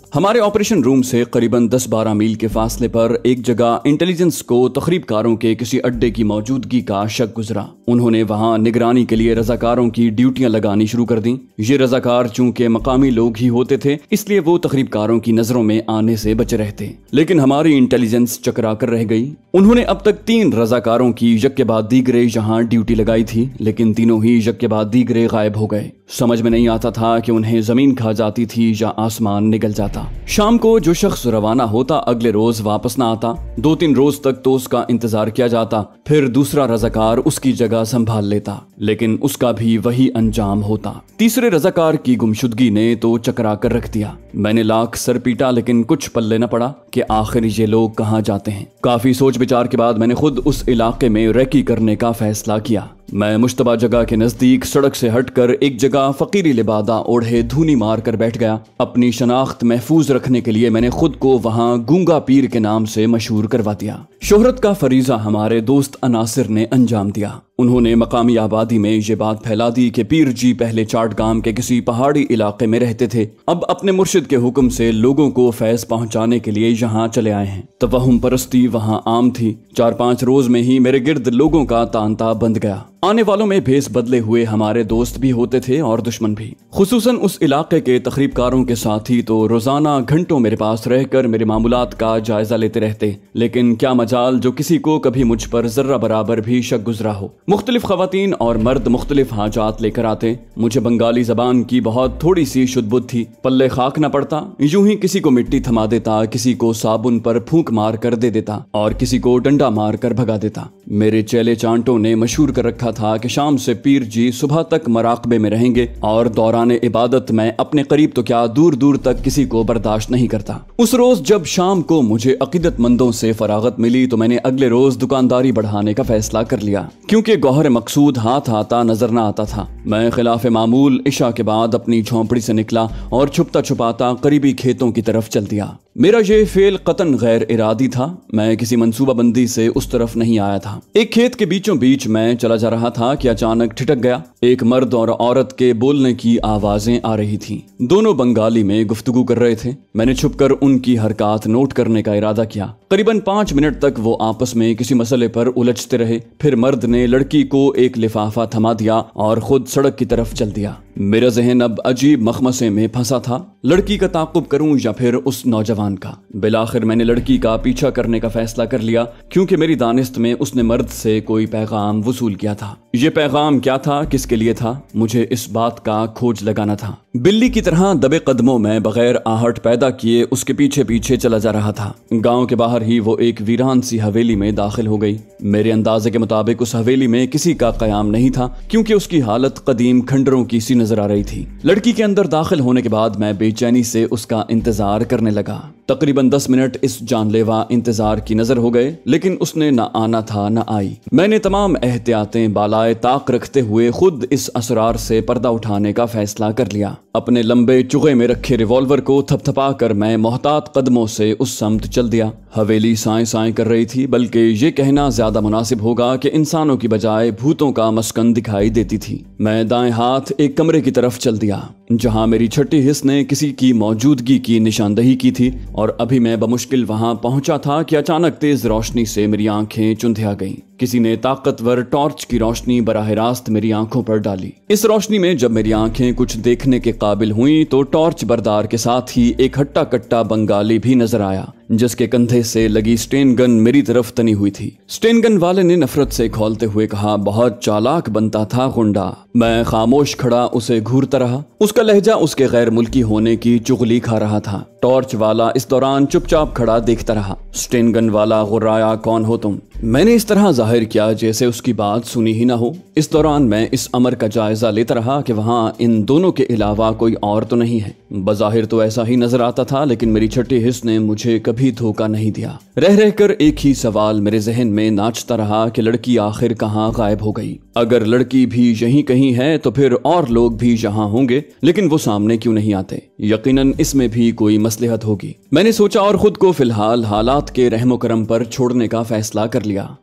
ہمارے آپریشن روم سے قریباً 10-12 میل کے فاصلے پر ایک جگہ انٹیلیجنس کو تخریب کاروں کے کسی اڈے کی موجودگی کا شک گزرا۔ انہوں نے وہاں نگرانی کے لیے رضاکاروں کی ڈیوٹیاں لگانی شروع کر دیں۔ یہ رضاکار چونکہ مقامی لوگ ہی ہوتے تھے، اس لیے وہ تخریب کاروں کی نظروں میں آنے سے بچے رہتے، لیکن ہماری انٹیلیجنس چکرا کر رہ گئی۔ انہوں نے اب تک 3 رضاکاروں کی یک کے بعد دیگرے یہاں ڈیوٹی لگائی تھی، لیکن تینوں ہی یک کے بعد دیگرے غائب ہو گئے۔ سمجھ میں نہیں آتا تھا کہ انہیں زمین کھا جاتی تھی یا آسمان نگل جاتا۔ شام کو جو شخص روانہ ہوتا اگلے روز واپس نہ آتا۔ 2-3 روز تک تو اس کا انتظار کیا جاتا، پھر دوسرا رضاکار اس کی جگہ سنبھال لیتا، لیکن اس کا بھی وہی انجام ہوتا۔ تیسرے رضاکار کی گمشدگی نے تو چکرا کر رکھ دیا۔ میں نے لاکھ سر پیٹا، لیکن کچھ پلے نہ پڑا کہ آخر یہ لوگ کہاں جاتے ہیں۔ کافی سوچ بچار کے بعد میں نے خود اس علاقے میں ریکی کرنے کا فیصلہ کیا۔ میں مشتبہ جگہ کے نزدیک سڑک سے ہٹ کر ایک جگہ فقیری لبادہ اوڑھے دھونی مار کر بیٹھ گیا۔ اپنی شناخت محفوظ رکھنے کے لیے میں نے خود کو وہاں گونگا پیر کے نام سے مشہور کروا دیا۔ شہرت کا فریضہ ہمارے دوست عناصر نے انجام دیا۔ انہوں نے مقامی آبادی میں یہ بات پھیلا دی کہ پیر جی پہلے چاٹ گام کے کسی پہاڑی علاقے میں رہتے تھے، اب اپنے مرشد کے حکم سے لوگوں کو فیض پہنچانے کے لیے یہاں چلے آئے ہیں۔ توہم پرستی وہاں عام تھی۔ 4-5 روز میں ہی میرے گرد لوگوں کا تانتا بند گیا۔ آنے والوں میں بھیس بدلے ہوئے ہمارے دوست بھی ہوتے تھے اور دشمن بھی، خصوصاً اس علاقے کے تخریب کاروں کے ساتھی تو روزانہ گھنٹوں میرے پاس رہ کر میرے معاملات کا جائزہ لیتے رہتے، لیکن کیا مجال جو کسی کو کبھی مجھ پر ذرہ برابر بھی شک گزرا ہو۔ مختلف خواتین اور مرد مختلف حاجات لے کر آتے۔ مجھے بنگالی زبان کی بہت تھوڑی سی شد بدھ تھی، پلے خاک نہ پڑتا، یوں ہی کسی کو مٹی تھما دیتا، کسی کو صابن پر پھونک مار کر دے دیتا اور کسی کو ڈنڈا مار کر بھگا دیتا۔ میرے چیلے چانٹوں نے مشہور کر رکھا تھا کہ شام سے پیر جی صبح تک مراقبے میں رہیں گے اور دوران عبادت میں اپنے قریب تو کیا دور دور تک کسی کو برداشت نہیں کرتا۔ اس روز جب شام کو مجھے عقیدت مندوں سے فراغت ملی تو میں نے اگلے روز دکانداری بڑھانے کا فیصلہ کر لیا، کیونکہ گوہر مقصود ہاتھ آتا نظر نہ آتا تھا۔ میں خلاف معمول عشاء کے بعد اپنی جھونپڑی سے نکلا اور چھپتا چھپاتا قریبی کھیتوں کی طرف چل دیا۔ میرا یہ فعل قطعاً غیر ارادی تھا، میں کسی منصوبہ بندی سے اس طرف نہیں آیا تھا۔ ایک کھیت کے بیچوں بیچ میں چلا جا رہا تھا کہ اچانک ٹھٹک گیا۔ ایک مرد اور عورت کے بولنے کی آوازیں آ رہی تھیں، دونوں بنگالی میں گفتگو کر رہے تھے۔ میں نے چھپ کر ان کی حرکات نوٹ کرنے کا ارادہ کیا۔ قریباً 5 منٹ تک وہ آپس میں کسی مسئلے پر الجھتے رہے، پھر مرد نے لڑکی کو ایک لفافہ تھما دیا اور خود سڑک کی طرف چل دیا۔ میرا ذہن اب عجیب مخمسے میں پھنسا تھا، لڑکی کا تعاقب کروں یا پھر اس نوجوان کا۔ بالآخر میں نے لڑکی کا پیچھا کرنے کا فیصلہ کر لیا، کیونکہ میری دانست میں اس نے مرد سے کوئی پیغام وصول کیا تھا۔ یہ پیغام کیا تھا، کس کے لیے تھا، مجھے اس بات کا کھوج لگانا تھا۔ بلی کی طرح دبے قدموں میں بغیر آہٹ پیدا کیے اس کے پیچھے پیچھے چلا جا رہا تھا۔ گاؤں کے باہر ہی وہ ایک ویران سی حویلی میں داخل ہو گئی۔ میرے اندازے کے مطابق اس حویلی میں کسی کا قیام نہیں تھا، کیونکہ اس کی حالت قدیم کھنڈروں کی سی نظر آ رہی تھی۔ لڑکی کے اندر داخل ہونے کے بعد میں بے چینی سے اس کا انتظار کرنے لگا۔ تقریباً 10 منٹ اس جان لیوا انتظار کی نظر ہو گئے، لیکن اس نے نہ آنا تھا نہ آئی۔ میں نے تمام احتیاطیں بالائے طاق رکھتے ہوئے خود اس اسرار سے پردہ اٹھانے کا فیصلہ کر لیا۔ اپنے لمبے چوغے میں رکھے ریوالور کو تھپ تھپا کر میں محتاط قدموں سے اس سمت چل دیا۔ حویلی سائیں سائیں کر رہی تھی، بلکہ یہ کہنا زیادہ مناسب ہوگا کہ انسانوں کی بجائے بھوتوں کا مسکن دکھائی دیتی تھی۔ میں دائیں ہاتھ ایک کمرے کی طرف چل دیا، جہاں میری چھٹی حس نے کسی کی موجودگی کی نشاندہی کی تھی، اور ابھی میں بمشکل وہاں پہنچا تھا کہ اچانک تیز روشنی سے میری آنکھیں چندھیا گئیں۔ کسی نے طاقتور ٹارچ کی روشنی براہ راست میری آنکھوں پر ڈالی۔ اس روشنی میں جب میری آنکھیں کچھ دیکھنے کے قابل ہوئیں تو ٹارچ بردار کے ساتھ ہی ایک ہٹا کٹا بنگالی بھی نظر آیا، جس کے کندھے سے لگی سٹین گن میری طرف تنی ہوئی تھی۔ سٹین گن والے نے نفرت سے کھولتے ہوئے کہا، بہت چالاک بنتا تھا غنڈا۔ میں خاموش کھڑا اسے گھورتا رہا۔ اس کا لہجہ اس کے غیر ملکی ہونے کی چغلی کھا رہا تھا۔ ٹارچ والا اس دوران چپ چاپ کھڑا دیکھتا رہا۔ سٹین گن والا غرایا، کون ہو تم؟ میں نے اس طرح ظاہر کیا جیسے اس کی بات سنی ہی نہ ہو۔ اس دوران میں اس امر کا جائزہ لیتا رہا کہ وہاں ان دونوں کے علاوہ کوئی اور تو نہیں ہے۔ بظاہر تو ایسا ہی نظر آتا تھا، لیکن میری چھٹی حس نے مجھے کبھی دھوکہ نہیں دیا۔ رہ رہ کر ایک ہی سوال میرے ذہن میں ناچتا رہا کہ لڑکی آخر کہاں غائب ہو گئی؟ اگر لڑکی بھی یہیں کہیں ہے تو پھر اور لوگ بھی یہاں ہوں گے، لیکن وہ سامنے کیوں نہیں آتے؟ یقیناً اس میں بھی کوئی مصلحت ہوگی۔ میں نے سوچا اور خود کو فی الحال حالات کے رحم و کرم پر چھوڑنے کا فیصلہ کر لیا۔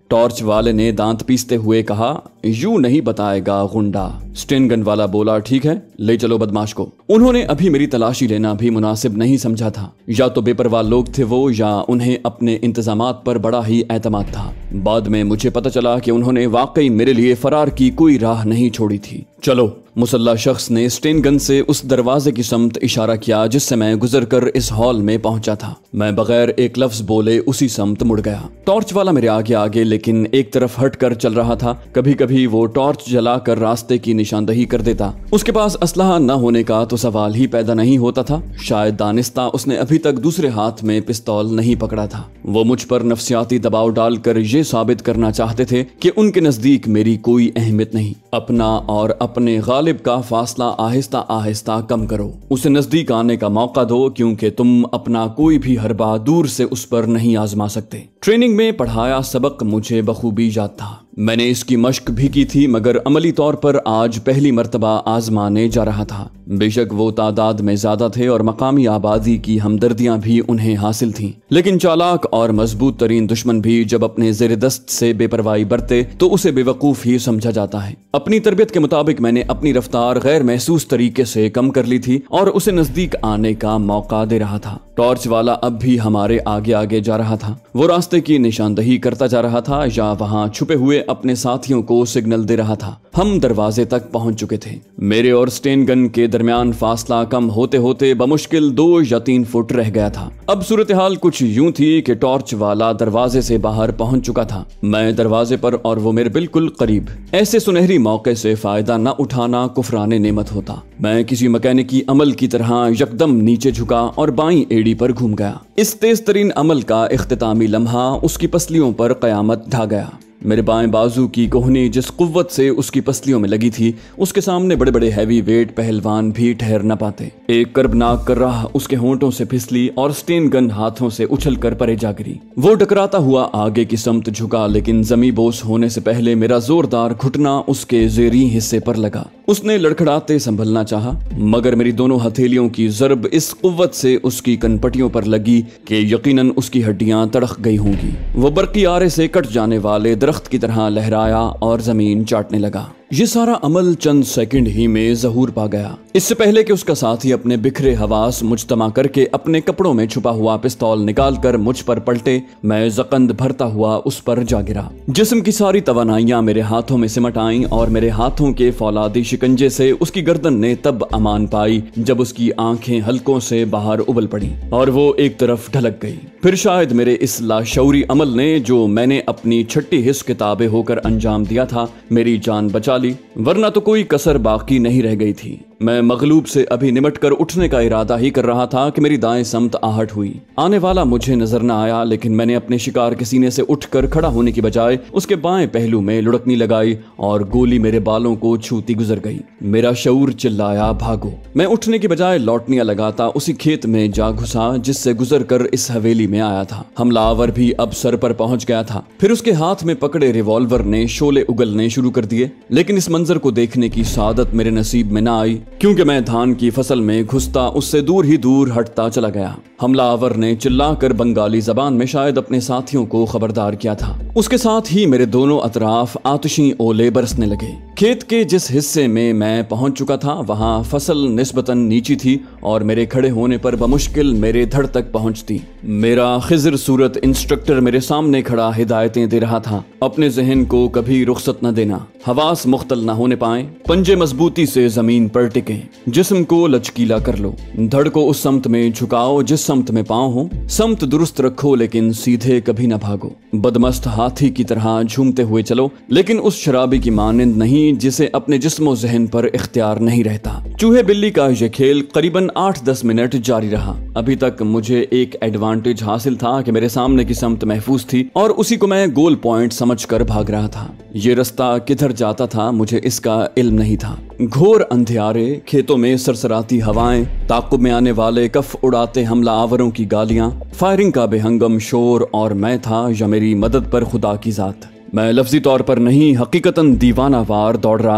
टॉर्च वाले ने दांत पीसते हुए कहा, यूं नहीं बताएगा गुंडा। स्टेन गन वाला बोला, ठीक है, ले चलो बदमाश को। उन्होंने अभी मेरी तलाशी लेना भी मुनासिब नहीं समझा था। या तो बेपरवाह लोग थे वो, या उन्हें अपने इंतजामात पर बड़ा ही एतमाद था। बाद में मुझे पता चला कि उन्होंने वाकई मेरे लिए फरार की कोई राह नहीं छोड़ी थी। चलो, मुसल्ला शख्स ने स्टेन गन से उस दरवाजे की समत इशारा किया जिससे मैं गुजरकर इस हॉल में पहुंचा था। मैं बगैर एक लफ्ज बोले उसी समत मुड़ गया। टॉर्च वाला मेरे आगे आगे लेकिन एक तरफ हट कर चल रहा था। कभी कभी वो टॉर्च जलाकर रास्ते की निशानदही कर देता। उसके पास असलहा न होने का तो सवाल ही पैदा नहीं होता था। शायद दानिस्ता उसने अभी तक दूसरे हाथ में पिस्तौल नहीं पकड़ा था। वो मुझ पर नफ्सियाती दबाव डालकर ये साबित करना चाहते थे कि उनके नजदीक मेरी कोई अहमियत नहीं। अपना और अपने गालिब का फासला आहिस्ता आहिस्ता कम करो, उसे नजदीक आने का मौका दो, क्योंकि तुम अपना कोई भी हरबा दूर से उस पर नहीं आजमा सकते। ट्रेनिंग में पढ़ाया सबक मुझे बखूबी याद था। मैंने इसकी मश्क भी की थी, मगर अमली तौर पर आज पहली मर्तबा आजमाने जा रहा था। बेशक वो तादाद में ज्यादा थे और मकामी आबादी की हमदर्दियां भी उन्हें हासिल थीं, लेकिन चालाक और मजबूत तरीन दुश्मन भी जब अपने ज़ेर दस्त से बेपरवाही बरते तो उसे बेवकूफ ही समझा जाता है। अपनी तरबियत के मुताबिक मैंने अपनी रफ्तार गैर महसूस तरीके से कम कर ली थी और उसे नजदीक आने का मौका दे रहा था। टॉर्च वाला अब भी हमारे आगे आगे जा रहा था। वो रास्ते की निशानदही करता जा रहा था या वहां छुपे हुए अपने साथियों को सिग्नल दे रहा था। हम दरवाजे तक पहुंच चुके थे। मेरे और स्टेन गन के दरमियान फासला कम होते होते बमुश्किल 2 या 3 फुट रह गया था। अब सूरत हाल कुछ यूं थी कि टॉर्च वाला दरवाजे से बाहर पहुंच चुका था, मैं दरवाजे पर और वो मेरे बिल्कुल करीब। ऐसे सुनहरी मौके से फायदा न उठाना कुफराने नेमत होता। मैं किसी मैकेनिकी अमल की तरह यकदम नीचे झुका और बाईं एड़ी पर घूम गया। इस तेज तरीन अमल का इख्तितामी लम्हा उसकी पसलियों पर कयामत ढा गया। मेरे बाएं बाजू की कोहनी जिस कुव्वत से उसकी पसलियों में लगी थी, उसके सामने बड़े बड़े हैवी वेट पहलवान भी ठहर न पाते। एक कर्बनाक कर्राह उसके होंठों से फिसली और स्टेन गन हाथों से उछलकर परे जा गिरी। वो टकराता हुआ आगे की समत झुका, लेकिन जमी बोस होने से पहले मेरा जोरदार घुटना उसके जेरी हिस्से पर लगा। उसने लड़खड़ाते संभलना चाहा, मगर मेरी दोनों हथेलियों की जरब इस कुव्वत से उसकी कनपटियों पर लगी कि यकीनन उसकी हड्डियां तड़क गई होंगी। वो बरकी आरे से कट जाने वाले दरख्त की तरह लहराया और जमीन चाटने लगा। ये सारा अमल चंद सेकंड ही में ज़हूर पा गया। इससे पहले कि उसका साथी अपने बिखरे हवास मुजतमा करके अपने कपड़ों में छुपा हुआ पिस्तौल निकालकर मुझ पर पलटे, मैं जकंद भरता हुआ उस पर जा गिरा। जिस्म की सारी तवानाइयां मेरे हाथों में सिमट आईं और मेरे हाथों के फौलादी शिकंजे से उसकी गर्दन ने तब अमान पाई जब उसकी आंखें हल्कों से बाहर उबल पड़ी और वो एक तरफ ढलक गई। फिर शायद मेरे इस लाशऊरी अमल ने, जो मैंने अपनी छठी हिस्स किताबे होकर अंजाम दिया था, मेरी जान बचा ली, वरना तो कोई कसर बाकी नहीं रह गई थी। मैं मगलूब से अभी निमट कर उठने का इरादा ही कर रहा था कि मेरी दाएं समत आहट हुई। आने वाला मुझे नजर न आया, लेकिन मैंने अपने शिकार के सीने से उठकर खड़ा होने की बजाय उसके बाएं पहलू में लुढ़कनी लगाई और गोली मेरे बालों को छूती गुजर गई। मेरा शऊर चिल्लाया, भागो। मैं उठने की बजाय लौटनियां लगाता उसी खेत में जा घुसा जिससे गुजर कर इस हवेली में आया था। हमलावर भी अब सर पर पहुंच गया था। फिर उसके हाथ में पकड़े रिवॉल्वर ने शोले उगलने शुरू कर दिए, लेकिन इस मंजर को देखने की सादत मेरे नसीब में न आई, क्योंकि मैं धान की फसल में घुसता उससे दूर ही दूर हटता चला गया। हमलावर ने चिल्लाकर बंगाली जबान में शायद अपने साथियों को खबरदार किया था। उसके साथ ही मेरे दोनों अतराफ आतिशी ओले बरसने लगे। खेत के जिस हिस्से में मैं पहुंच चुका था वहां फसल निस्बतन नीची थी और मेरे खड़े होने पर बमुश्किल मेरे धड़ तक पहुंचती। मेरा खिजर सूरत इंस्ट्रक्टर मेरे सामने खड़ा हिदायतें दे रहा था, अपने जहन को कभी रुखसत न देना, हवास मुख्तल न होने पाए, पंजे मजबूती से जमीन पर टिके, जिस्म को लचकीला कर लो, धड़ को उस समत में झुकाओ जिस समत में पांव हो, समत दुरुस्त रखो लेकिन सीधे कभी न भागो, बदमस्त हाथी की तरह झूमते हुए चलो, लेकिन उस शराबी की मानिंद नहीं जिसे अपने जिस्मो जहन पर इख्तियार नहीं रहता। चूहे बिल्ली का यह खेल करीबन 8-10 मिनट जारी रहा। अभी तक मुझे एक एडवांटेज हासिल था कि मेरे सामने की समत महफूज थी और उसी को मैं गोल पॉइंट समझकर भाग रहा था। ये रास्ता किधर जाता था मुझे इसका इल्म नहीं था। घोर अंधियारे, खेतों में सरसराती हवाएं, ताकुब में आने वाले कफ उड़ाते हमला आवरों की गालियां, फायरिंग का बेहंगम शोर, और मैं था या मेरी मदद पर खुदा की जात। मैं लफ्जी तौर पर नहीं, हकीकतन दीवाना वार दौड़ रहा था।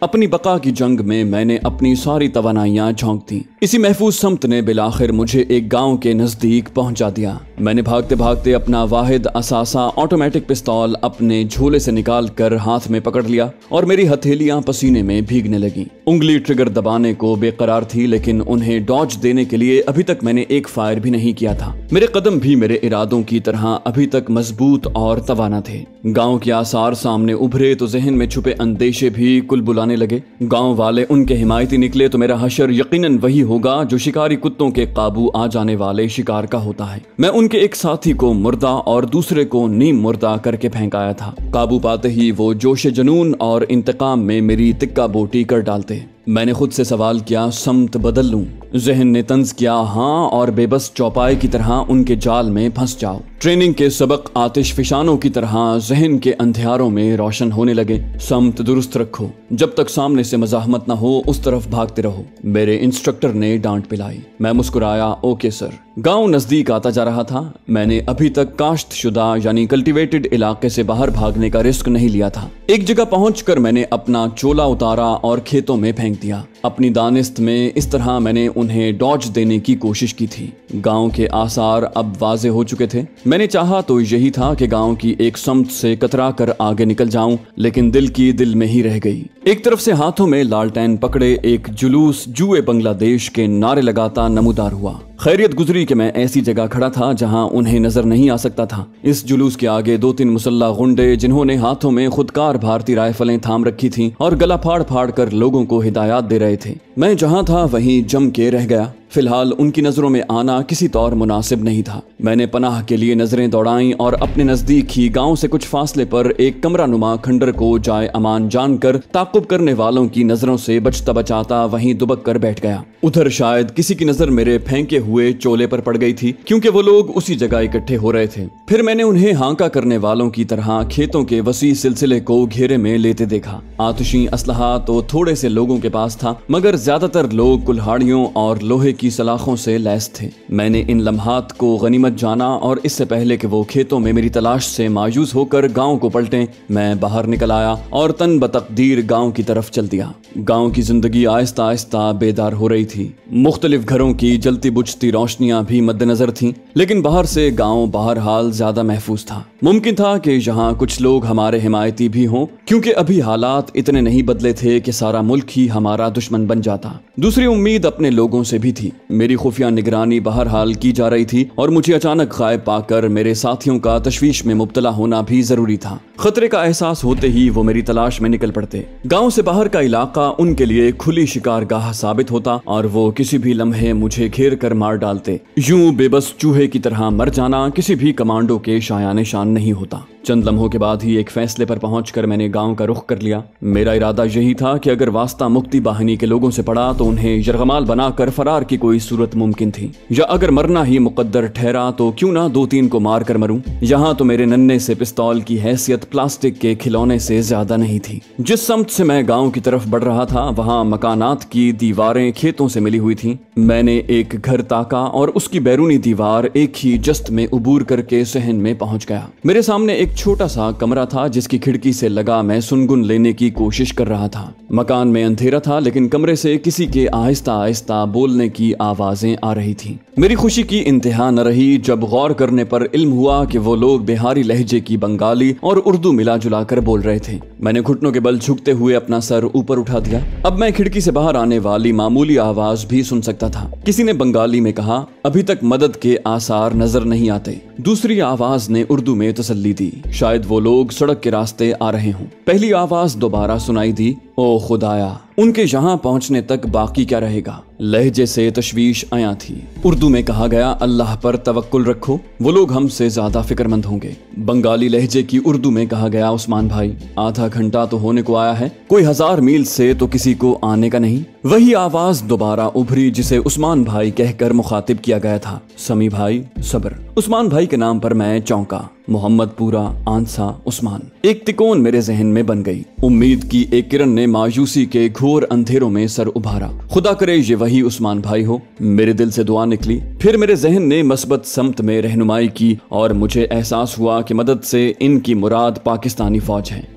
अपनी बका की जंग में मैंने अपनी सारी तवानाइयां झोंक दी। इसी महफूज समत ने बिलाखिर मुझे एक गांव के नजदीक पहुंचा दिया। मैंने भागते भागते अपना वाहिद असासा ऑटोमेटिक पिस्तौल अपने झोले से निकाल कर हाथ में पकड़ लिया और मेरी हथेलियां पसीने में भीगने लगी। उंगली ट्रिगर दबाने को बेकरार थी, लेकिन उन्हें डॉज देने के लिए अभी तक मैंने एक फायर भी नहीं किया था। मेरे कदम भी मेरे इरादों की तरह अभी तक मजबूत और तवाना थे। गांव के आसार सामने उभरे तो जहन में छुपे अंदेशे भी कुल बुलाने लगे। गांव वाले उनके हिमायती निकले तो मेरा हशर यकीनन वही होगा जो शिकारी कुत्तों के काबू आ जाने वाले शिकार का होता है। मैं उनके एक साथी को मुर्दा और दूसरे को नीम मुर्दा करके फेंक आया था। काबू पाते ही वो जोश जुनून और इंतकाम में मेरी तिक्का बोटी कर डालते। मैंने खुद से सवाल किया, समत बदल लूं? जहन ने तंज किया, हाँ, और बेबस चौपाई की तरह उनके जाल में फंस जाओ। ट्रेनिंग के सबक आतिश फिशानों की तरह जहन के अंधियारों में रोशन होने लगे। समत दुरुस्त रखो, जब तक सामने से मज़ाहमत न हो उस तरफ भागते रहो, मेरे इंस्ट्रक्टर ने डांट पिलाई। मैं मुस्कुराया, ओके सर। गांव नजदीक आता जा रहा था। मैंने अभी तक काश्त शुदा यानी कल्टीवेटेड इलाके से बाहर भागने का रिस्क नहीं लिया था। एक जगह पहुंचकर मैंने अपना चोला उतारा और खेतों में फेंक दिया। अपनी दानिस्त में इस तरह मैंने उन्हें डॉज देने की कोशिश की थी। गांव के आसार अब वाजे हो चुके थे। मैंने चाहा तो यही था कि गांव की एक समत से कतरा कर आगे निकल जाऊं, लेकिन दिल की दिल में ही रह गई। एक तरफ से हाथों में लालटेन पकड़े एक जुलूस जुए बांग्लादेश के नारे लगाता नमूदार हुआ। खैरियत गुजरी कि मैं ऐसी जगह खड़ा था जहां उन्हें नजर नहीं आ सकता था। इस जुलूस के आगे 2-3 मुसल्ला गुंडे जिन्होंने हाथों में खुदकार भारतीय राइफलें थाम रखी थीं और गला फाड़ फाड़ कर लोगों को हिदायत दे रहे थे। मैं जहां था वहीं जम के रह गया। फिलहाल उनकी नजरों में आना किसी तौर मुनासिब नहीं था। मैंने पनाह के लिए नजरें दौड़ाईं और अपने नजदीक ही गांव से कुछ फासले पर एक कमरा नुमा खंडर को जाए अमान जानकर ताकुब करने वालों की नजरों से बचता बचाता वहीं दुबक कर बैठ गया। उधर शायद किसी की नजर मेरे फेंके हुए चोले पर पड़ गई थी, क्योंकि वो लोग उसी जगह इकट्ठे हो रहे थे। फिर मैंने उन्हें हांका करने वालों की तरह खेतों के वसी सिलसिले को घेरे में लेते देखा। आतिशी असलहा तो थोड़े से लोगों के पास था, मगर ज्यादातर लोग कुल्हाड़ियों और लोहे की सलाखों से लैस थे। मैंने इन लम्हात को गनीमत जाना और इससे पहले कि वो खेतों में मेरी तलाश से मायूस होकर गांव को पलटें, मैं बाहर निकल आया और तन बतकदीर गांव की तरफ चल दिया। गांव की जिंदगी आहिस्ता आहिस्ता बेदार हो रही थी। मुख्तलिफ घरों की जलती बुझती रोशनियां भी मद्देनजर थीं, लेकिन बाहर से गांव बहरहाल ज्यादा महफूज था। मुमकिन था कि यहाँ कुछ लोग हमारे हिमायती भी हों, क्योंकि अभी हालात इतने नहीं बदले थे कि सारा मुल्क ही हमारा दुश्मन बन जाता। दूसरी उम्मीद अपने लोगों से भी थी। मेरी खुफिया निगरानी बहरहाल की जा रही थी और मुझे अचानक गायब पाकर मेरे साथियों का तशवीश में मुब्तला होना भी जरूरी था। खतरे का एहसास होते ही वो मेरी तलाश में निकल पड़ते। गांव से बाहर का इलाका उनके लिए खुली शिकारगाह साबित होता और वो किसी भी लम्हे मुझे घेर कर मार डालते। यूं बेबस चूहे की तरह मर जाना किसी भी कमांडो के शायाने शान नहीं होता। चंद लम्हों के बाद ही एक फैसले पर पहुंचकर मैंने गांव का रुख कर लिया। मेरा इरादा यही था कि अगर वास्ता मुक्ति बाहिनी के लोगों से पड़ा तो उन्हें यरगमाल बनाकर फरार की कोई सूरत मुमकिन थी, या अगर मरना ही मुकद्दर ठहरा तो क्यों ना 2-3 को मार कर मरूं। यहाँ तो मेरे नन्हे से पिस्तौल की हैसियत प्लास्टिक के खिलौने से ज्यादा नहीं थी। जिस समत से मैं गाँव की तरफ बढ़ रहा था वहाँ मकानात की दीवारें खेतों से मिली हुई थी। मैंने एक घर ताका और उसकी बैरूनी दीवार एक ही जस्त में उबूर करके सहन में पहुंच गया। मेरे सामने एक छोटा सा कमरा था जिसकी खिड़की से लगा मैं सुनगुन लेने की कोशिश कर रहा था। मकान में अंधेरा था, लेकिन कमरे से किसी के आहिस्ता आहिस्ता बोलने की आवाजें आ रही थी। मेरी खुशी की इंतहा न रही जब गौर करने पर इल्म हुआ कि वो लोग बिहारी लहजे की बंगाली और उर्दू मिला जुला कर बोल रहे थे। मैंने घुटनों के बल झुकते हुए अपना सर ऊपर उठा दिया। अब मैं खिड़की से बाहर आने वाली मामूली आवाज भी सुन सकता था। किसी ने बंगाली में कहा, अभी तक मदद के आसार नजर नहीं आते। दूसरी आवाज ने उर्दू में तसल्ली दी, शायद वो लोग सड़क के रास्ते आ रहे हों। पहली आवाज दोबारा सुनाई दी, ओ खुदाया, उनके यहाँ पहुँचने तक बाकी क्या रहेगा। लहजे से तशवीश आया थी। उर्दू में कहा गया, अल्लाह पर तवक्कुल रखो, वो लोग हमसे ज्यादा फिक्रमंद होंगे। बंगाली लहजे की उर्दू में कहा गया, उस्मान भाई, आधा घंटा तो होने को आया है, कोई 1000 मील से तो किसी को आने का नहीं। वही आवाज दोबारा उभरी जिसे उस्मान भाई कहकर मुखातिब किया गया था, समी भाई सब्र। उस्मान भाई के नाम पर मैं चौंका। मोहम्मद पूरा आंसा उस्मान। एक तिकोन मेरे जहन में बन गई। उम्मीद की एक किरण ने मायूसी के घोर अंधेरों में सर उभारा। खुदा करे ये वही उस्मान भाई हो। मेरे दिल से दुआ निकली। फिर मेरे जहन ने मस्बत समत में रहनुमाई की और मुझे एहसास हुआ कि मदद से इनकी मुराद पाकिस्तानी फौज है।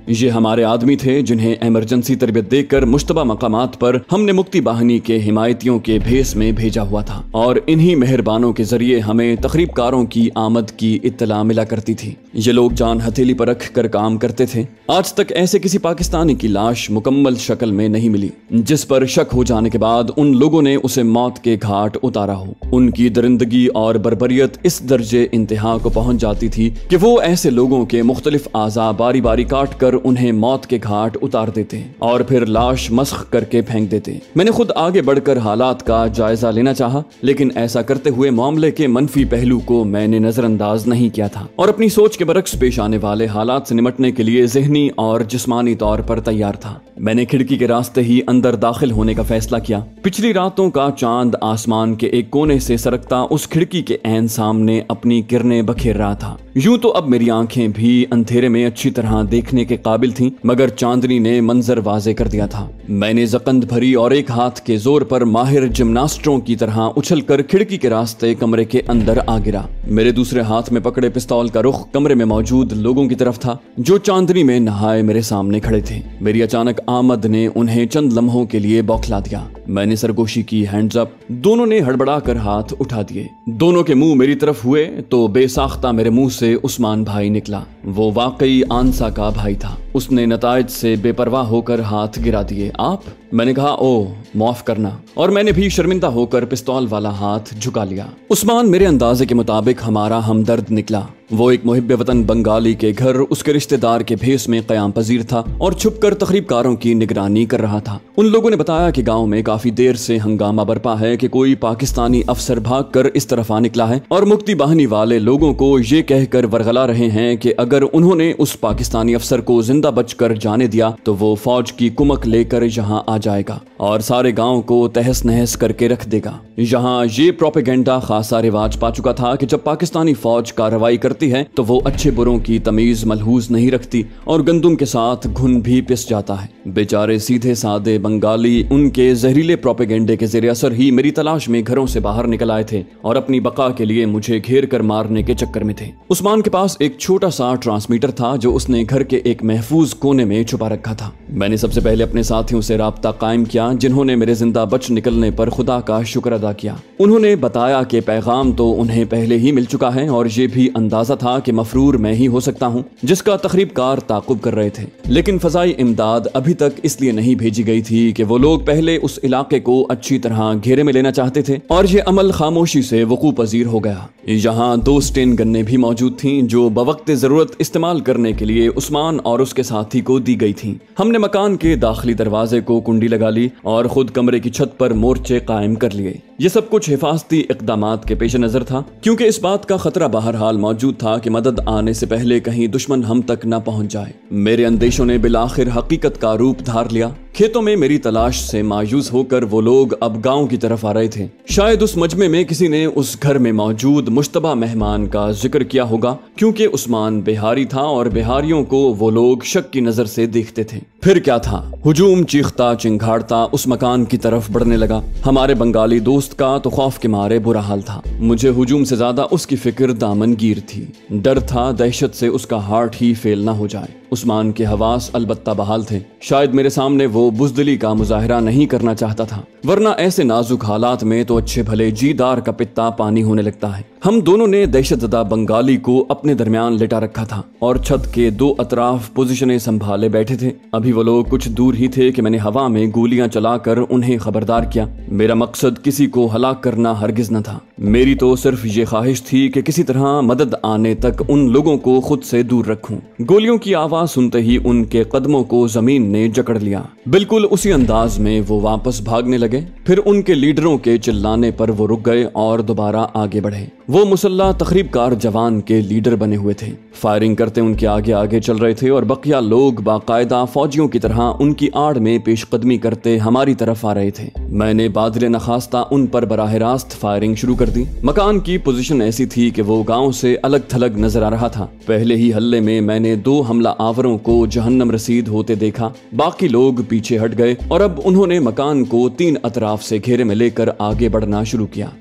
ये हमारे आदमी थे जिन्हें इमरजेंसी तरबियत देकर मुश्तबा मकामात पर हमने मुक्ति बाहिनी के हिमायतियों के भेस में भेजा हुआ था, और इन्हीं मेहरबानों के जरिए हमें तकरीबकारों की आमद की इत्तला मिला करती थी। ये लोग जान हथेली पर रख कर काम करते थे। आज तक ऐसे किसी पाकिस्तानी की लाश मुकम्मल शक्ल में नहीं मिली जिस पर शक हो जाने के बाद उन लोगों ने उसे मौत के घाट उतारा हो। उनकी दरिंदगी और बर्बरियत इस दर्जे इंतहा को पहुंच जाती थी कि वो ऐसे लोगों के मुख्तलिफ आज़ा बारी बारी काट कर उन्हें मौत के घाट उतार देते और फिर लाश मस्ख करके फेंक देते। मैंने खुद आगे बढ़कर हालात का जायजा लेना चाहा, लेकिन ऐसा करते हुए मामले के मनफी पहलू को मैंने नजरअंदाज नहीं किया था और अपनी सोच के बरक्स पेश आने वाले हालात से निपटने के लिए ज़हनी और जिस्मानी तौर पर तैयार था। मैंने खिड़की के रास्ते ही अंदर दाखिल होने का फैसला किया। पिछली रातों का चांद आसमान के एक कोने से सरकता उस खिड़की के ऐन सामने अपनी किरणें बखेर रहा था। यूं तो अब मेरी आंखें भी अंधेरे में अच्छी तरह देखने के काबिल थीं, मगर चांदनी ने मंजर वाजे कर दिया था। मैंने जकंद भरी और एक हाथ के जोर पर माहिर जिम्नास्टरों की तरह उछलकर खिड़की के रास्ते कमरे के अंदर आ गिरा। मेरे दूसरे हाथ में पकड़े पिस्तौल का रुख कमरे में मौजूद लोगों की तरफ था जो चांदनी में नहाए मेरे सामने खड़े थे। मेरी अचानक आमद ने उन्हें चंद लम्हों के लिए बौखला दिया। मैंने सरगोशी की, हैंड्स अप। दोनों ने हड़बड़ा कर हाथ उठा दिए। दोनों के मुंह मेरी तरफ हुए तो बेसाख्ता मेरे मुंह से उस्मान भाई निकला। वो वाकई आंसा का भाई था। उसने नताइज से बेपरवाह होकर हाथ गिरा दिए। आप? मैंने कहा, ओ माफ करना, और मैंने भी शर्मिंदा होकर पिस्तौल वाला हाथ झुका लिया। उस्मान मेरे अंदाजे के मुताबिक हमारा हमदर्द निकला। वो एक मुहिब्बे वतन बंगाली के घर उसके रिश्तेदार के भेस में क़याम पजीर था और छुपकर तकरीबकारों की निगरानी कर रहा था। उन लोगों ने बताया कि गांव में काफी देर से हंगामा बरपा है कि कोई पाकिस्तानी अफसर भागकर इस तरफ आ निकला है और मुक्ति बाहिनी वाले लोगों को ये कहकर वरगला रहे हैं कि अगर उन्होंने उस पाकिस्तानी अफसर को जिंदा बचकर जाने दिया तो वो फौज की कुमक लेकर यहाँ आ जाएगा और सारे गांव को तहस नहस करके रख देगा। यहाँ ये प्रोपेगेंडा खासा रिवाज पा चुका था कि जब पाकिस्तानी फौज कार्रवाई करती है तो वो अच्छे बुरों की तमीज मलहूज नहीं रखती और गंदुम के साथ घुन भी पिस जाता है। बेचारे सीधे सादे बंगाली उनके जहरीले प्रोपेगेंडे के ज़रिए असर ही मेरी तलाश में घरों से बाहर निकल आए थे और अपनी बका के लिए मुझे घेर कर मारने के चक्कर में थे। उस्मान के पास एक छोटा सा ट्रांसमीटर था जो उसने घर के एक महफूज कोने में छुपा रखा था। मैंने सबसे पहले अपने साथियों से राब्ता कायम किया जिन्होंने मेरे जिंदा बच निकलने पर खुदा का शुक्र अदा किया। उन्होंने बताया कि पैगाम तो उन्हें पहले ही मिल चुका है और ये भी अंदाजा था कि मफरूर मैं ही हो सकता हूँ जिसका तकरीबकार ताकुब कर रहे थे, लेकिन फजाई इमदाद अभी तक इसलिए नहीं भेजी गई थी कि वो लोग पहले उस इलाके को अच्छी तरह घेरे में लेना चाहते थे और ये अमल खामोशी से वकू पजीर हो गया। यहाँ 2 स्टेन गन्ने भी मौजूद थीं जो बवक्त जरूरत इस्तेमाल करने के लिए उस्मान और उसके साथी को दी गई थीं। हमने मकान के दाखिली दरवाजे को कुंडी लगा ली और खुद कमरे की छत पर मोर्चे कायम कर लिए। ये सब कुछ हिफाजती इक़दामात के पेश नजर था क्योंकि इस बात का खतरा बहरहाल मौजूद था कि मदद आने से पहले कहीं दुश्मन हम तक न पहुंच जाए। मेरे अंदेशों ने बिलाखिर हकीकत का रूप धार लिया। खेतों में मेरी तलाश से मायूस होकर वो लोग अब गांव की तरफ आ रहे थे। शायद उस मजमे में किसी ने उस घर में मौजूद मुश्तबा मेहमान का जिक्र किया होगा क्योंकि उस्मान बिहारी था और बिहारियों को वो लोग शक की नजर से देखते थे। फिर क्या था, हुजूम चीखता चिंघाड़ता उस मकान की तरफ बढ़ने लगा। हमारे बंगाली दोस्त का तो खौफ के मारे बुरा हाल था। मुझे हुजूम से ज्यादा उसकी फिक्र दामनगीर थी। डर था दहशत से उसका हार्ट ही फेल ना हो जाए। उस्मान के हवास अलबत्ता बहाल थे। शायद मेरे सामने वो बुज़दिली का मुजाहिरा नहीं करना चाहता था, वरना ऐसे नाजुक हालात में तो अच्छे भले जीदार का पित्ता पानी होने लगता है। हम दोनों ने दहशतज़दा बंगाली को अपने दरमियान लिटा रखा था और छत के 2 अतराफ पोजीशनें संभाले बैठे थे। अभी वो लोग कुछ दूर ही थे कि मैंने हवा में गोलियां चलाकर उन्हें खबरदार किया। मेरा मकसद किसी को हलाक करना हरगिज न था। मेरी तो सिर्फ ये ख्वाहिश थी कि किसी तरह मदद आने तक उन लोगों को खुद से दूर रखूं। गोलियों की आवाज सुनते ही उनके कदमों को जमीन ने जकड़ लिया। बिल्कुल उसी अंदाज में वो वापस भागने लगे। फिर उनके लीडरों के चिल्लाने पर वो रुक गए और दोबारा आगे बढ़े। वो मुसल्ला तखरीबकार जवान के लीडर बने हुए थे। फायरिंग करते उनके आगे आगे चल रहे थे और बकिया लोग बाकायदा फौजियों की तरह उनकी आड़ में पेशकदमी करते हमारी तरफ आ रहे थे। मैंने बादरे नखास्ता उन पर बराह रास्त फायरिंग शुरू कर दी। मकान की पोजीशन ऐसी थी कि वो गांव से अलग थलग नजर आ रहा था। पहले ही हल्ले में मैंने 2 हमला आवरों को जहन्नम रसीद होते देखा। बाकी लोग पीछे हट गए और अब उन्होंने मकान को 3 अतराफ से घेरे में लेकर आगे बढ़ना शुरू किया।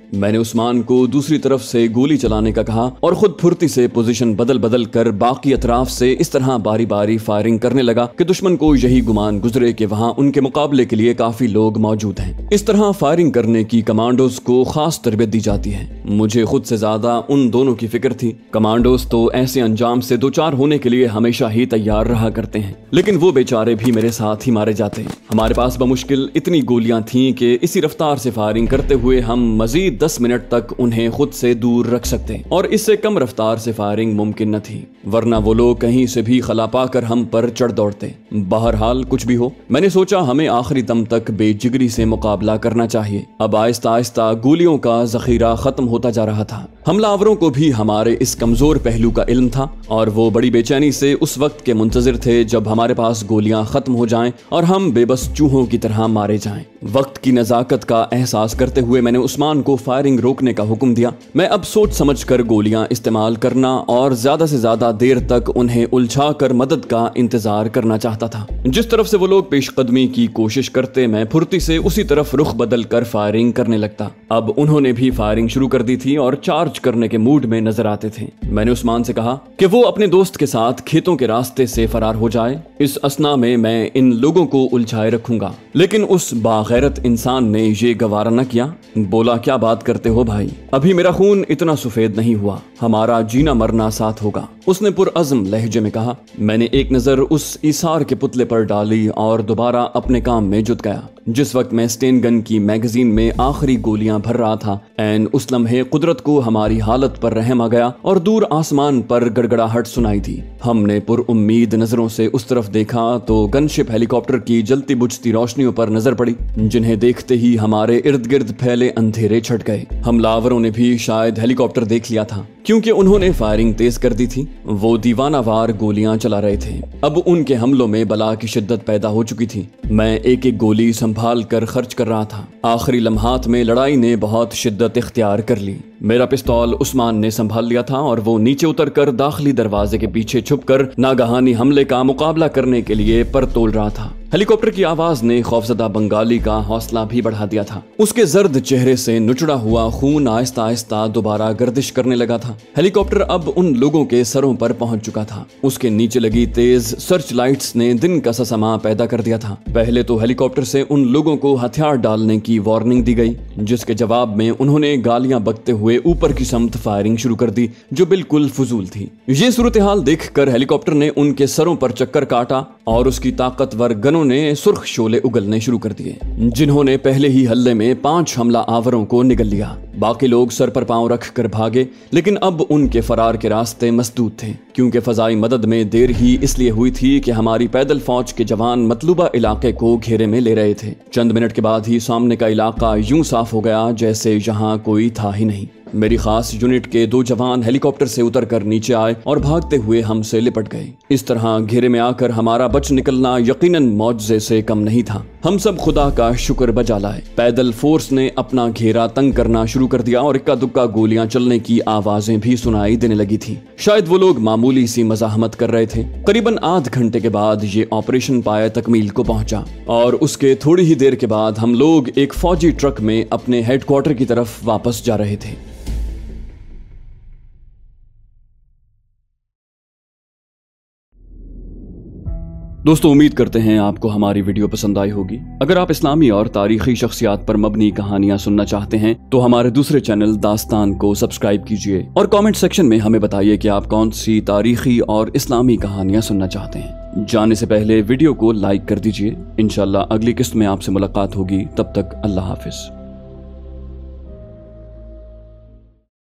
मैंने उस्मान को दूसरी तरफ से गोली चलाने का कहा और खुद फुर्ती से पोजीशन बदल बदल कर बाकी अतराफ से इस तरह बारी बारी फायरिंग करने लगा कि दुश्मन को यही गुमान गुजरे कि वहां उनके मुकाबले के लिए काफी लोग मौजूद हैं। इस तरह फायरिंग करने की कमांडोज को खास तरबियत दी जाती है। मुझे खुद से ज्यादा उन दोनों की फिक्र थी। कमांडोज तो ऐसे अंजाम से दो चार होने के लिए हमेशा ही तैयार रहा करते हैं, लेकिन वो बेचारे भी मेरे साथ ही मारे जाते हैं। हमारे पास बमुश्किल इतनी गोलियां थीं कि इसी रफ्तार से फायरिंग करते हुए हम मजीद 10 मिनट तक उन्हें खुद से दूर रख सकते, और इससे कम रफ्तार से फायरिंग मुमकिन न थी, वरना वो लोग कहीं से भी खला पाकर हम पर चढ़ दौड़ते। बहरहाल कुछ भी हो, मैंने सोचा हमें आखिरी दम तक बेजिगरी से मुकाबला करना चाहिए। अब आहिस्ता आहिस्ता गोलियों का जखीरा खत्म होता जा रहा था। हमलावरों को भी हमारे इस कमजोर पहलू का इल्म था और वो बड़ी बेचैनी से उस वक्त के मुंतजिर थे जब हमारे पास गोलियां खत्म हो जाएं और हम बेबस चूहों की तरह मारे जाएं। वक्त की नजाकत का एहसास करते हुए मैंने उस्मान को फायरिंग रोकने का हुक्म दिया। मैं अब सोच समझ कर गोलियां इस्तेमाल करना और ज्यादा से ज्यादा देर तक उन्हें उलझा कर मदद का इंतजार करना चाहता था। जिस तरफ से वो लोग पेशकदमी की कोशिश करते, मैं फुर्ती से उसी तरफ रुख बदल कर फायरिंग करने लगता। अब उन्होंने भी फायरिंग शुरू कर दी थी और चार्ज करने के मूड में नजर आते थे। मैंने उस्मान से कहा कि वो अपने दोस्त के साथ खेतों के रास्ते से फरार हो जाए। इस असना में मैं इन लोगों को उलझाए रखूंगा। लेकिन उस बागैरत इंसान ने ये गवारा न किया। बोला, क्या बात करते हो भाई, अभी मेरा खून इतना सफेद नहीं हुआ, हमारा जीना मरना साथ होगा। उसने पुरअज़्म लहजे में कहा। मैंने एक नजर उस ईसार के पुतले पर डाली और दोबारा अपने काम में जुट गया। जिस वक्त मैं स्टेन गन की मैगजीन में आखिरी गोलियां भर रहा था, एन उस लम्हे कुदरत को हमारी हालत पर रहम आ गया और दूर आसमान पर गड़गड़ाहट सुनाई दी। हमने पुरउम्मीद नजरों से उस तरफ देखा तो गनशिप हेलीकॉप्टर की जलती बुझती रोशनियों पर नजर पड़ी, जिन्हें देखते ही हमारे इर्द गिर्द फैले अंधेरे छट गए। हमलावरों ने भी शायद हेलीकॉप्टर देख लिया था, क्योंकि उन्होंने फायरिंग तेज कर दी थी। वो दीवानावार गोलियां चला रहे थे। अब उनके हमलों में बला की शिद्दत पैदा हो चुकी थी। मैं एक एक गोली संभाल कर खर्च कर रहा था। आखिरी लम्हात में लड़ाई ने बहुत शिद्दत इख्तियार कर ली। मेरा पिस्तौल उस्मान ने संभाल लिया था और वो नीचे उतरकर दाखिली दरवाजे के पीछे छुपकर नागहानी हमले का मुकाबला करने के लिए पर तोल रहा था। हेलीकॉप्टर की आवाज ने खौफजदा बंगाली का हौसला भी बढ़ा दिया था। उसके जर्द चेहरे से नुचड़ा हुआ खून आहिस्ता आहिस्ता दोबारा गर्दिश करने लगा था। हेलीकॉप्टर अब उन लोगों के सरों पर पहुंच चुका था। उसके नीचे लगी तेज सर्च लाइट्स ने दिन का ससमा पैदा कर दिया था। पहले तो हेलीकॉप्टर से उन लोगों को हथियार डालने की वार्निंग दी गई, जिसके जवाब में उन्होंने गालियां बकते हुए ऊपर की समत फायरिंग शुरू कर दी, जो बिल्कुल फजूल थी। ये सूरत हाल देखकर हेलीकॉप्टर ने उनके सरों पर चक्कर काटा और उसकी ताकतवर गनों ने सुर्ख शोले उगलने शुरू कर दिए, जिन्होंने पहले ही हल्ले में 5 हमला आवरों को निगल लिया। बाकी लोग सर पर पांव रख कर भागे, लेकिन अब उनके फरार के रास्ते मसदूद थे, क्योंकि फजाई मदद में देर ही इसलिए हुई थी कि हमारी पैदल फौज के जवान मतलूबा इलाके को घेरे में ले रहे थे। चंद मिनट के बाद ही सामने का इलाका यूं साफ हो गया जैसे यहाँ कोई था ही नहीं। मेरी खास यूनिट के 2 जवान हेलीकॉप्टर से उतरकर नीचे आए और भागते हुए हमसे लिपट गए। इस तरह घेरे में आकर हमारा बच निकलना यकीनन मौजज़े से कम नहीं था। हम सब खुदा का शुक्र बजा लाए। पैदल फोर्स ने अपना घेरा तंग करना शुरू कर दिया और इक्का दुक्का गोलियां चलने की आवाजें भी सुनाई देने लगी थी। शायद वो लोग मामूली सी मज़ाहमत कर रहे थे। करीबन आध घंटे के बाद ये ऑपरेशन पाए तकमील को पहुंचा और उसके थोड़ी ही देर के बाद हम लोग एक फौजी ट्रक में अपने हेडक्वार्टर की तरफ वापस जा रहे थे। दोस्तों, उम्मीद करते हैं आपको हमारी वीडियो पसंद आई होगी। अगर आप इस्लामी और तारीखी शख्सियात पर मबनी कहानियां सुनना चाहते हैं तो हमारे दूसरे चैनल दास्तान को सब्सक्राइब कीजिए और कमेंट सेक्शन में हमें बताइए कि आप कौन सी तारीखी और इस्लामी कहानियां सुनना चाहते हैं। जाने से पहले वीडियो को लाइक कर दीजिए। इंशाल्लाह अगली किस्त में आपसे मुलाकात होगी। तब तक अल्लाह हाफिज।